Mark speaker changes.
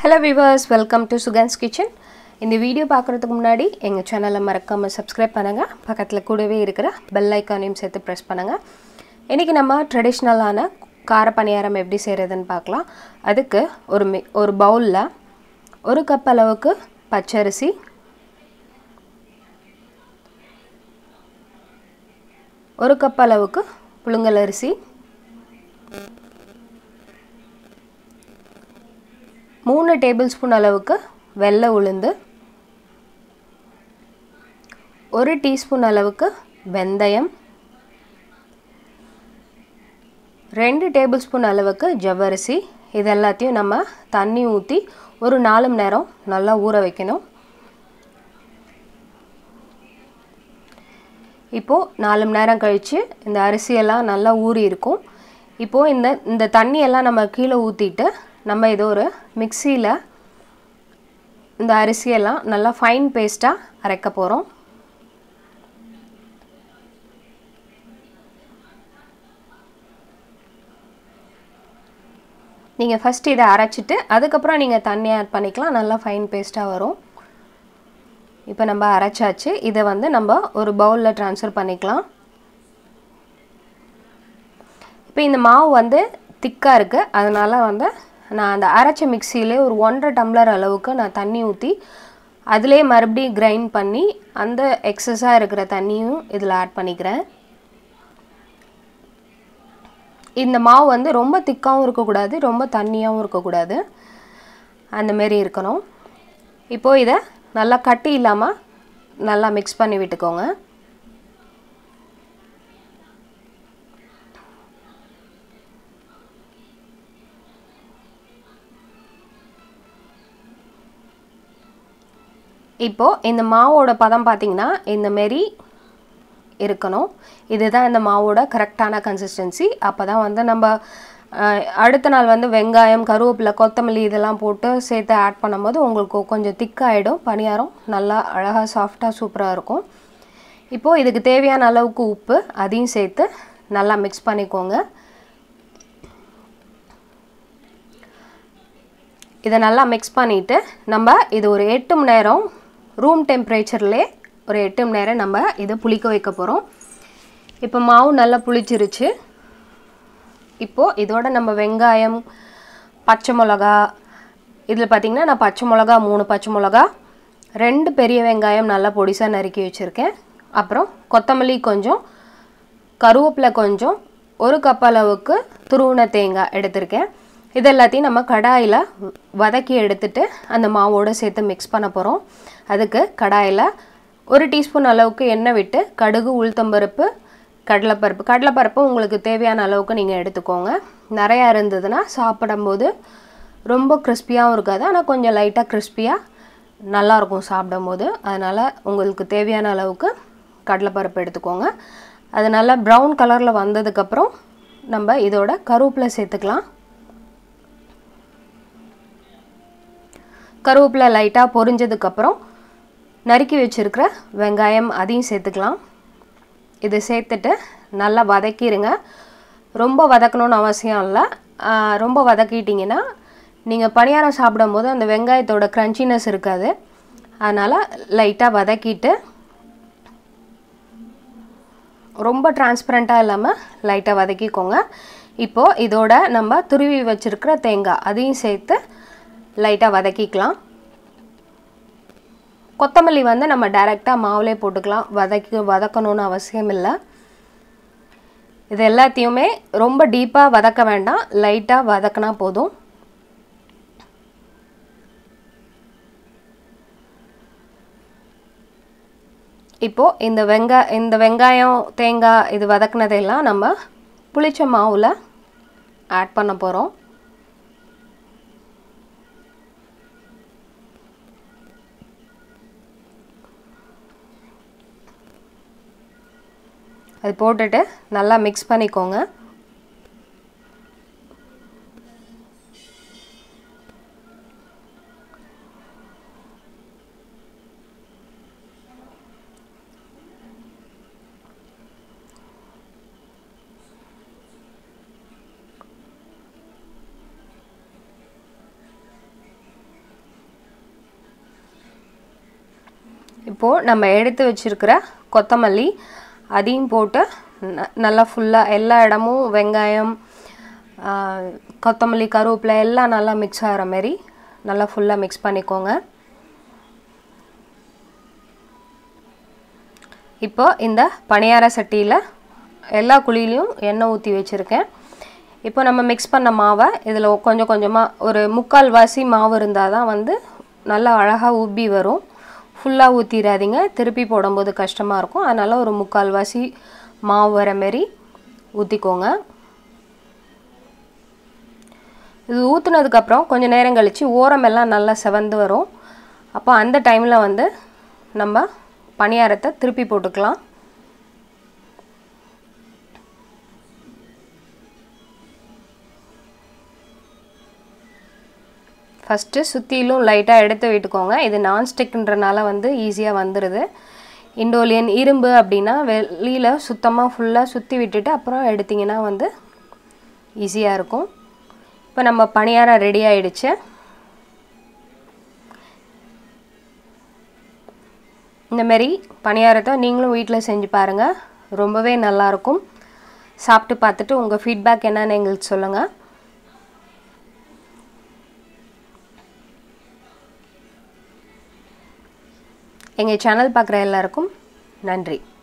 Speaker 1: Hello viewers, welcome to SUKAN'S kitchen. இந்த video பார்க்கிறதுக்கு முன்னாடி எங்க சேனலை மறக்காம subscribe பண்ணுங்க. பக்கத்துல கூடவே இருக்கிற bell icon-ஐயும் சேர்த்து press பண்ணுங்க. இன்னைக்கு நம்ம ட்ரெடிஷனலான கார பணியாரம் எப்படி செய்யறதுன்னு பார்க்கலாம். அதுக்கு ஒரு பவுல்ல 1 கப் அளவுக்கு பச்சரிசி, 1 கப் அளவுக்கு புழுங்கல் அரிசி, 3 டேபிள்ஸ்பூன் அளவுக்கு வெள்ளை உளுந்து, 1 டீஸ்பூன் அளவுக்கு வெந்தயம், 2 டேபிள்ஸ்பூன் அளவுக்கு ஜவ்வரிசி. இது எல்லாத்தையும் நம்ம தண்ணி ஊற்றி ஒரு 4 மணி நேரம் நல்லா ஊற வைக்கணும். இப்போ 4 மணி நேரம் கழிச்சு இந்த அரிசியெல்லாம் நல்லா ஊறி இருக்கும். இப்போ இந்த தண்ணியெல்லாம் நம்ம கீழே ஊற்றிட்டு நம்ம இது ஒரு மிக்ஸியில் இந்த அரிசியெல்லாம் நல்லா ஃபைன் பேஸ்ட்டாக அரைக்க போகிறோம். நீங்கள் ஃபஸ்ட்டு இதை அரைச்சிட்டு அதுக்கப்புறம் நீங்கள் தண்ணி ஆட் பண்ணிக்கலாம். நல்லா ஃபைன் பேஸ்ட்டாக வரும். இப்போ நம்ம அரைச்சாச்சு. இதை நம்ம ஒரு பவுலில் ட்ரான்ஸ்ஃபர் பண்ணிக்கலாம். இப்போ இந்த மாவு திக்காக இருக்குது. அதனால் நான் அந்த அரைச்ச மிக்சியிலே ஒரு 1.5 டம்ளர் அளவுக்கு நான் தண்ணி ஊற்றி அதிலே மறுபடியும் கிரைண்ட் பண்ணி அந்த எக்ஸஸாக இருக்கிற தண்ணியும் இதில் ஆட் பண்ணிக்கிறேன். இந்த மாவு ரொம்ப திக்காகவும் இருக்கக்கூடாது, ரொம்ப தண்ணியாகவும் இருக்கக்கூடாது, அந்தமாரி இருக்கணும். இப்போது இதை நல்லா கட்டி இல்லாமல் நல்லா மிக்ஸ் பண்ணி விட்டுக்கோங்க. இப்போது இந்த மாவோட பதம் பார்த்திங்கன்னா இந்தமாரி இருக்கணும். இதுதான் இந்த மாவோட கரெக்டான கன்சிஸ்டன்சி. அப்போ தான் நம்ம அடுத்த நாள் வெங்காயம், கருவேப்பிலை, கொத்தமல்லி இதெல்லாம் போட்டு சேர்த்து ஆட் பண்ணும்போது உங்களுக்கு கொஞ்சம் திக்காகிடும். பணியாரம் நல்லா அழகாக சாஃப்டாக சூப்பராக இருக்கும். இப்போது இதுக்கு தேவையான அளவுக்கு உப்பு அதையும் சேர்த்து நல்லா மிக்ஸ் பண்ணிக்கோங்க. இதை நல்லா மிக்ஸ் பண்ணிவிட்டு நம்ம இது ஒரு 8 மணி நேரம் ரூம் டெம்பரேச்சர்லே ஒரு 8 மணி நேரம் நம்ம இதை புளிக்க வைக்க போகிறோம். இப்போ மாவு நல்லா புளிச்சிருச்சு. இப்போது இதோட நம்ம வெங்காயம், பச்சை மிளகா, இதில் பார்த்திங்கன்னா நான் பச்சை மிளகா 3 பச்சை மிளகா, 2 பெரிய வெங்காயம் நல்லா பொடிசாக நறுக்கி வச்சுருக்கேன். அப்புறம் கொத்தமல்லி கொஞ்சம், கருவேப்பிலை கொஞ்சம், 1 கப் அளவுக்கு துருவின தேங்காய் எடுத்திருக்கேன். இது எல்லாத்தையும் நம்ம கடாயில் வதக்கி எடுத்துட்டு அந்த மாவோடு சேர்த்து மிக்ஸ் பண்ண போகிறோம். அதுக்கு கடாயில் 1 டீஸ்பூன் அளவுக்கு எண்ணெய் விட்டு கடுகு, உளுத்தம்பருப்பு, கடலைப்பருப்பு உங்களுக்கு தேவையான அளவுக்கு நீங்கள் எடுத்துக்கோங்க. நிறையா இருந்ததுன்னா சாப்பிடும்போது ரொம்ப கிறிஸ்பியாகவும் இருக்காது, ஆனால் கொஞ்சம் லைட்டாக கிறிஸ்பியாக நல்லாயிருக்கும் சாப்பிடும்போது. அதனால் உங்களுக்கு தேவையான அளவுக்கு கடலைப்பருப்பு எடுத்துக்கோங்க. அது நல்லா ப்ரௌன் கலரில் வந்ததுக்கப்புறம் நம்ம இதோட கருவேப்பிலை சேர்த்துக்கலாம். கருவேப்பிலை லைட்டாக பொரிஞ்சதுக்கப்புறம் நறுக்கி வச்சுருக்கிற வெங்காயம் அதையும் சேர்த்துக்கலாம். இது சேர்த்துட்டு நல்லா வதக்கிடுங்க. ரொம்ப வதக்கணும்னு அவசியம் இல்லை. ரொம்ப வதக்கிட்டிங்கன்னா நீங்கள் பணியாரம் சாப்பிடும்போது அந்த வெங்காயத்தோட க்ரன்ச்சினஸ் இருக்காது. அதனால் லைட்டாக வதக்கிட்டு ரொம்ப டிரான்ஸ்பரண்ட்டாக இல்லாமல் லைட்டாக வதக்கிக்கோங்க. இப்போது இதோட நம்ம துருவி வச்சுருக்கிற தேங்காய் அதையும் சேர்த்து லைட்டாக வதக்கிக்கலாம். கொத்தமல்லி நம்ம டைரெக்டாக மாவுலே போட்டுக்கலாம், வதக்கணும்னு அவசியம் இல்லை. இது எல்லாத்தையுமே ரொம்ப டீப்பாக வதக்க வேண்டாம், லைட்டாக வதக்கினா போதும். இப்போது இந்த வெங்காயம், தேங்காய் இது வதக்கினதெல்லாம் நம்ம புளிச்ச மாவில் ஆட் பண்ண போகிறோம். அது போட்டுட்டு நல்லா மிக்ஸ் பண்ணிக்கோங்க. இப்போது நம்ம எடுத்து வச்சுருக்கிற கொத்தமல்லி அதையும் போட்டு நல்லா ஃபுல்லாக எல்லா இடமும் வெங்காயம் கொத்தமல்லி கருவேப்பிலை எல்லாம் நல்லா மிக்ஸ் ஆகிற மாதிரி நல்லா ஃபுல்லாக மிக்ஸ் பண்ணிக்கோங்க. இப்போ இந்த பணியார சட்டியில் எல்லா குழியிலையும் எண்ணெய் ஊற்றி வச்சுருக்கேன். இப்போ நம்ம மிக்ஸ் பண்ண மாவை இதில் கொஞ்சம் கொஞ்சமாக ஒரு 3/4 வாசி மாவு இருந்தால் தான் வந்து நல்லா அழகாக உப்பி வரும். ஃபுல்லாக ஊற்றிடாதீங்க, திருப்பி போடும்போது கஷ்டமாக இருக்கும். அதனால் ஒரு 3/4 வாசி மாவு வர மாரி ஊற்றிக்கோங்க. இது ஊற்றுனதுக்கப்புறம் கொஞ்சம் நேரம் கழித்து ஓரமெல்லாம் நல்லா செவந்து வரும். அப்போ அந்த டைமில் வந்து நம்ம பணியாரத்தை திருப்பி போட்டுக்கலாம். ஃபஸ்ட்டு சுற்றிலும் லைட்டாக எடுத்து விட்டுக்கோங்க. இது நான்ஸ்டிக்ன்றனால வந்து ஈஸியாக வந்துடுது. இண்டோலியன் இரும்பு அப்படின்னா வெளியில் சுத்தமாக ஃபுல்லாக சுற்றி விட்டுட்டு அப்புறம் எடுத்திங்கன்னா வந்து ஈஸியாக இருக்கும். இப்போ நம்ம பணியாரம் ரெடி ஆகிடுச்சு. இந்தமாரி பணியாரத்தை நீங்களும் வீட்டில் செஞ்சு பாருங்கள், ரொம்பவே நல்லாயிருக்கும். சாப்பிட்டு பார்த்துட்டு உங்கள் ஃபீட்பேக் என்னன்னு எங்களுக்கு சொல்லுங்கள். எங்கள் சேனல் பார்க்குற எல்லாருக்கும் நன்றி.